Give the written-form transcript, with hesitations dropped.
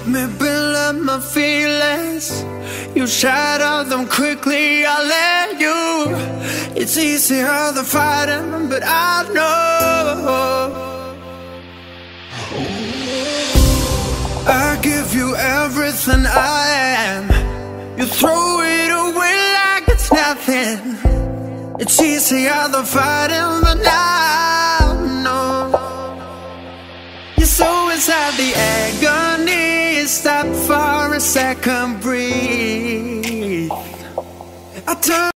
let me build up my feelings. You shatter them quickly, I let you. It's easier than fighting, but I know I give you everything I am. You throw it away like it's nothing. It's easier than fighting, but now no. You're so inside the agony. Stop for a second, breathe. I turn